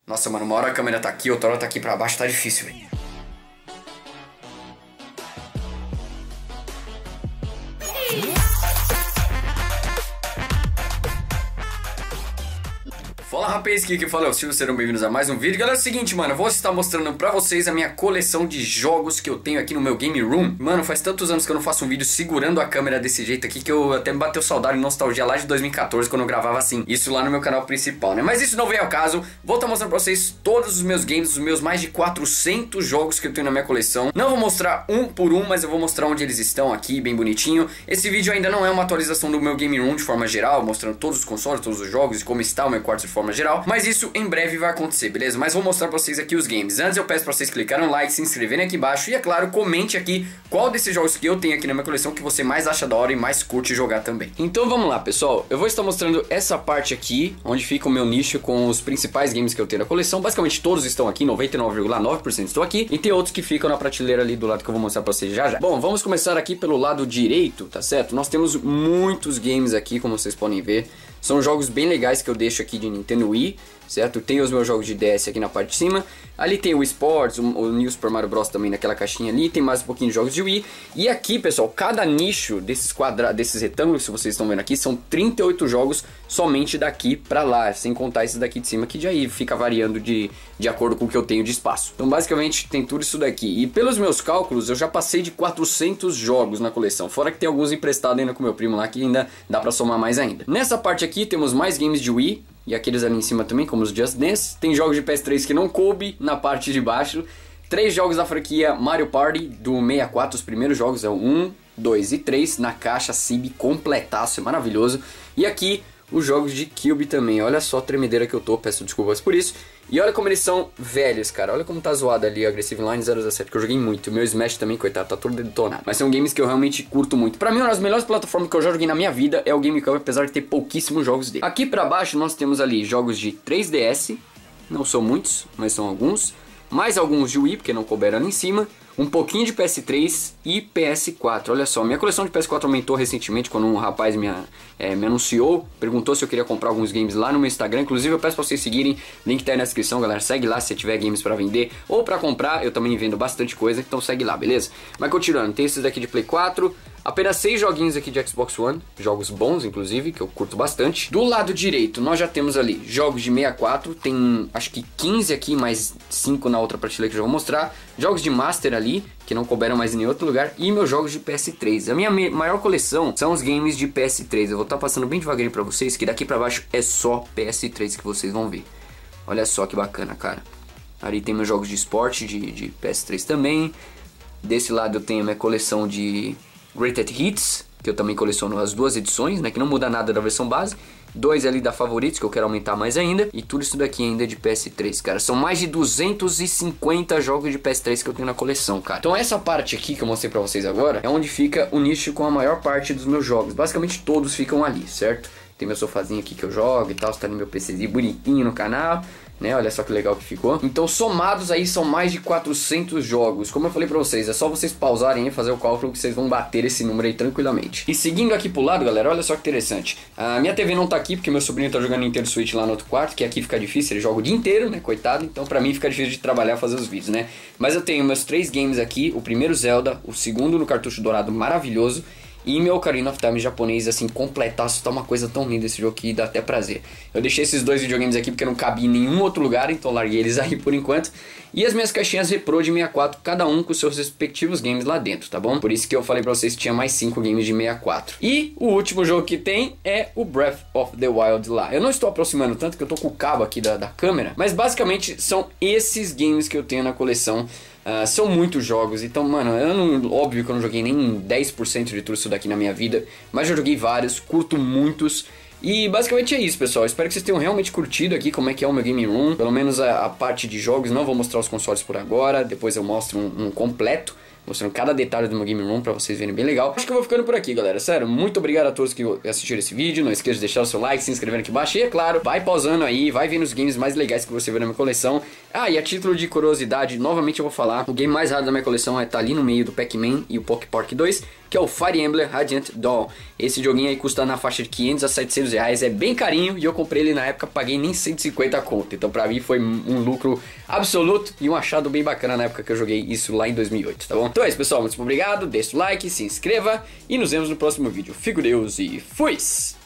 Nossa, mano, uma hora a câmera tá aqui, outra hora tá aqui pra baixo, tá difícil, velho. Fala rapaz, que fala é o Silvio, sejam bem-vindos a mais um vídeo. Galera, é o seguinte, mano, eu vou estar mostrando pra vocês a minha coleção de jogos que eu tenho aqui no meu game room. Mano, faz tantos anos que eu não faço um vídeo segurando a câmera desse jeito aqui que eu até me bateu saudade e nostalgia lá de 2014, quando eu gravava assim, isso lá no meu canal principal, né? Mas isso não vem ao caso, vou estar mostrando pra vocês todos os meus games, os meus mais de 400 jogos que eu tenho na minha coleção. Não vou mostrar um por um, mas eu vou mostrar onde eles estão aqui, bem bonitinho. Esse vídeo ainda não é uma atualização do meu game room de forma geral, mostrando todos os consoles, todos os jogos e como está o meu quarto de forma geral, mas isso em breve vai acontecer, beleza? Mas vou mostrar pra vocês aqui os games. Antes eu peço pra vocês clicarem no like, se inscreverem aqui embaixo e, é claro, comente aqui qual desses jogos que eu tenho aqui na minha coleção que você mais acha da hora e mais curte jogar também. Então vamos lá, pessoal, eu vou estar mostrando essa parte aqui, onde fica o meu nicho com os principais games que eu tenho na coleção. Basicamente todos estão aqui, 99,9% estão aqui, e tem outros que ficam na prateleira ali do lado que eu vou mostrar pra vocês já já. Bom, vamos começar aqui pelo lado direito, tá certo? Nós temos muitos games aqui, como vocês podem ver. São jogos bem legais que eu deixo aqui de Nintendo Wii, certo? Tem os meus jogos de DS aqui na parte de cima. Ali tem o Wii Sports, o New Super Mario Bros. Também naquela caixinha ali. Tem mais um pouquinho de jogos de Wii. E aqui, pessoal, cada nicho desses quadrados, desses retângulos que vocês estão vendo aqui, são 38 jogos somente daqui pra lá, sem contar esses daqui de cima, que já aí fica variando de acordo com o que eu tenho de espaço. Então, basicamente, tem tudo isso daqui. E pelos meus cálculos, eu já passei de 400 jogos na coleção. Fora que tem alguns emprestados ainda com meu primo lá, que ainda dá pra somar mais ainda. Nessa parte aqui, temos mais games de Wii. E aqueles ali em cima também, como os Just Dance. Tem jogos de PS3 que não coube na parte de baixo. 3 jogos da franquia Mario Party do 64. Os primeiros jogos é o 1, 2 e 3. Na caixa CIB completaço, é maravilhoso. E aqui os jogos de Cube também. Olha só a tremedeira que eu tô, peço desculpas por isso. E olha como eles são velhos, cara. Olha como tá zoado ali o Aggressive Line 017, que eu joguei muito. O meu Smash também, coitado, tá todo detonado. Mas são games que eu realmente curto muito. Pra mim, uma das melhores plataformas que eu já joguei na minha vida é o GameCube, apesar de ter pouquíssimos jogos dele. Aqui pra baixo nós temos ali jogos de 3DS. Não são muitos, mas são alguns. Mais alguns de Wii, porque não couberam ali em cima. Um pouquinho de PS3 e PS4. Olha só, minha coleção de PS4 aumentou recentemente quando um rapaz me anunciou, perguntou se eu queria comprar alguns games lá no meu Instagram. Inclusive eu peço pra vocês seguirem, link tá aí na descrição, galera. Segue lá se tiver games pra vender ou pra comprar. Eu também vendo bastante coisa, então segue lá, beleza? Mas continuando, tem esses daqui de Play 4. Apenas 6 joguinhos aqui de Xbox One, jogos bons inclusive, que eu curto bastante. Do lado direito nós já temos ali jogos de 64, tem acho que 15 aqui, mais 5 na outra prateleira que eu já vou mostrar. Jogos de Master ali, que não couberam mais em nenhum outro lugar, e meus jogos de PS3. A minha maior coleção são os games de PS3, eu vou estar passando bem devagarinho pra vocês, que daqui pra baixo é só PS3 que vocês vão ver. Olha só que bacana, cara. Ali tem meus jogos de esporte de PS3 também. Desse lado eu tenho a minha coleção de Greatest Hits, que eu também coleciono as duas edições, né, que não muda nada da versão base. 2 ali da Favoritos, que eu quero aumentar mais ainda. E tudo isso daqui ainda de PS3, cara. São mais de 250 jogos de PS3 que eu tenho na coleção, cara. Então essa parte aqui que eu mostrei pra vocês agora é onde fica o nicho com a maior parte dos meus jogos. Basicamente todos ficam ali, certo? Tem meu sofazinho aqui que eu jogo e tal, está no meu PCzinho bonitinho no canal, né? Olha só que legal que ficou. Então somados aí são mais de 400 jogos. Como eu falei pra vocês, é só vocês pausarem e fazer o cálculo que vocês vão bater esse número aí tranquilamente. E seguindo aqui pro lado, galera, olha só que interessante. A minha TV não tá aqui porque meu sobrinho tá jogando Nintendo Switch lá no outro quarto, que aqui fica difícil, ele joga o dia inteiro, né, coitado. Então pra mim fica difícil de trabalhar, fazer os vídeos, né. Mas eu tenho meus 3 games aqui, o primeiro Zelda, o segundo no cartucho dourado maravilhoso, e meu Ocarina of Time japonês, assim, completaço. Tá uma coisa tão linda esse jogo que dá até prazer. Eu deixei esses 2 videogames aqui porque não cabia em nenhum outro lugar, então larguei eles aí por enquanto. E as minhas caixinhas Repro de 64, cada um com seus respectivos games lá dentro, tá bom? Por isso que eu falei pra vocês que tinha mais 5 games de 64. E o último jogo que tem é o Breath of the Wild lá. Eu não estou aproximando tanto que eu tô com o cabo aqui da câmera, mas basicamente são esses games que eu tenho na coleção. São muitos jogos, então, mano, óbvio que eu não joguei nem 10% de tudo isso daqui na minha vida, mas eu joguei vários, curto muitos. E basicamente é isso, pessoal. Espero que vocês tenham realmente curtido aqui como é que é o meu game room. Pelo menos a parte de jogos. Não vou mostrar os consoles por agora, depois eu mostro um completo, mostrando cada detalhe do meu game room pra vocês verem bem legal. Acho que eu vou ficando por aqui, galera. Sério, muito obrigado a todos que assistiram esse vídeo. Não esqueça de deixar o seu like, se inscrever aqui embaixo. E é claro, vai pausando aí, vai vendo os games mais legais que você vê na minha coleção. E a título de curiosidade, novamente eu vou falar, o game mais raro da minha coleção tá ali no meio do Pac-Man e o Poké Park 2. que é o Fire Emblem Radiant Dawn. Esse joguinho aí custa na faixa de 500 a 700 reais, é bem carinho e eu comprei ele na época, paguei nem 150 conto. Então pra mim foi um lucro absoluto e um achado bem bacana na época que eu joguei isso lá em 2008, tá bom? Então é isso, pessoal, muito obrigado, deixa o like, se inscreva e nos vemos no próximo vídeo. Fico Deus e fui!